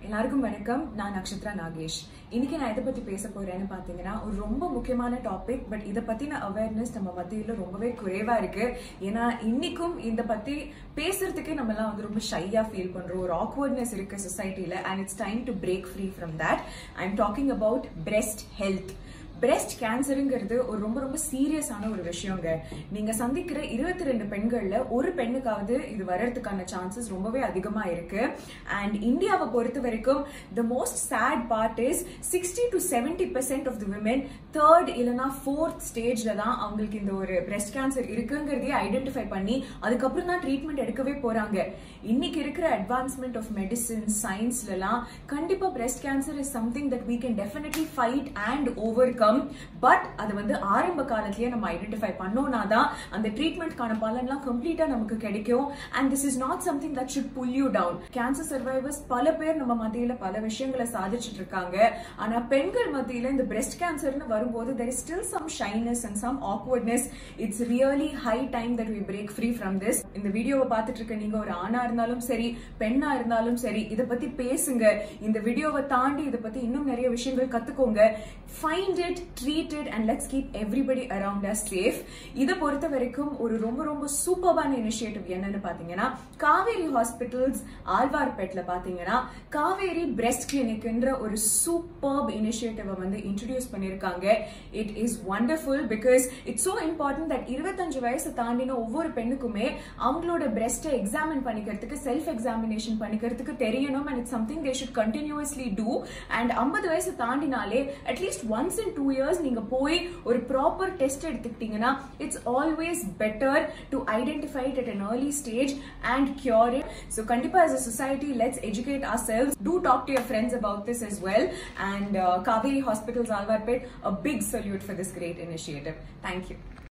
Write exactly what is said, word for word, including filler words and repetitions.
எல்லாருக்கும் வணக்கம். நான் நக்ஷத்ரா நாகேஷ். இன்னைக்கு நான் எதை பத்தி பேச போறேன்னு பாத்தீங்கன்னா ஒரு ரொம்ப முக்கியமான டாபிக். பட் இதை பத்தின அவேர்னஸ் நம்ம மத்தியில ரொம்பவே குறைவா இருக்கு. ஏன்னா இன்னைக்கும் இதை பத்தி பேசுறதுக்கே நம்ம எல்லாம் வந்து ரொம்ப ஷையா ஃபீல் பண்றோம். ஒரு ஆக்வர்ட்னஸ் இருக்கு சொசைட்டில. And it's time to break free from that. I am talking about breast health. Breast கேன்சருங்கிறது ஒரு ரொம்ப ரொம்ப சீரியஸான ஒரு விஷயங்க. நீங்க சந்திக்கிற இருபத்தி ரெண்டு பெண்கள்ல ஒரு பெண்ணுக்காவது இது வர்றதுக்கான சான்சஸ் ரொம்பவே அதிகமா இருக்கு. அண்ட் இந்தியாவை பொறுத்த வரைக்கும் the most sad part is sixty to seventy percent of the women third இல்லைன்னா ஃபோர்த் ஸ்டேஜ்ல தான் அவங்களுக்கு இந்த ஒரு பிரெஸ்ட் கேன்சர் இருக்குங்கிறதே ஐடென்டிஃபை பண்ணி அதுக்கப்புறம் தான் ட்ரீட்மெண்ட் எடுக்கவே போறாங்க. இன்னைக்கு இருக்கிற அட்வான்ஸ்மெண்ட் ஆஃப் மெடிசின் சயின்ஸ்ல எல்லாம் கண்டிப்பா breast cancer is something that we can definitely fight and overcome. But அது வந்து ஆரம்ப காலத்திலேயே நம்ம ஐடென்டிஃபை பண்ணோம்னா தான் அந்த ட்ரீட்மெண்ட்கான பலன்லாம் கம்ப்ளீட்டா நமக்கு கிடைக்கும். And this is not something that should pull you down. Cancer survivors பல பேர் நம்ம மத்தியில பல விஷயங்களை சாதிச்சுட்டு இருக்காங்க. ஆனா பெண்கள் மத்தியில இந்த பிரெஸ்ட் கேன்சர்னு வரும்போது there is still some shyness and some awkwardness. It's really high time that we break free from this. இந்த வீடியோவை பார்த்துட்டு இருக்க நீங்க ஒரு ஆணா இருந்தாலும் சரி பெண்ணா இருந்தாலும் சரி இதை பத்தி பேசுங்க. இந்த வீடியோவை தாண்டி இதை பத்தி இன்னும் நிறைய விஷயங்கள் கத்துக்கோங்க. Find it, treat it and let's keep everybody around us safe. இத பொறுத்த வரைக்கும் ஒரு ரொம்ப ரொம்ப சூப்பர்பான இனிஷியேட்டிவ் என்னன்னு பாத்தீங்கன்னா காவேரி ஹாஸ்பிட்டல்ஸ் ஆழ்வார்பேட்ல பாத்தீங்கன்னா காவேரி பிரெஸ்ட் கிளினிக்ன்ற ஒரு சூப்பர்ப் இனிஷியேட்டிவ் வந்து இன்ட்ரோடியூஸ் பண்ணிருக்காங்க. It is wonderful because it's so important that இருபத்தஞ்சு வயசு தாண்டின ஒவ்வொரு பெண்ணுக்குமே அவங்களோட பிரெஸ்ட்டை எக்ஸாமின் பண்ணிக்கிறதுக்கு செல்ஃப் எக்ஸாமினேஷன் பண்ணிக்கிறதுக்கு தெரியணும். And it's something they should continuously do. And ஐம்பது வயசு தாண்டினாலே at least once in two years நீங்க போய் ஒரு ப்ராப்பர் டெஸ்ட் எடுத்துக்கிட்டீங்கன்னா it's always better to identify it at an early stage and cure it. So கண்டிப்பா as a society let's educate ourselves. Do talk to your friends about this as well. And uh, Kaveri Hospitals Alvarpet, a big salute for this great initiative. Thank you.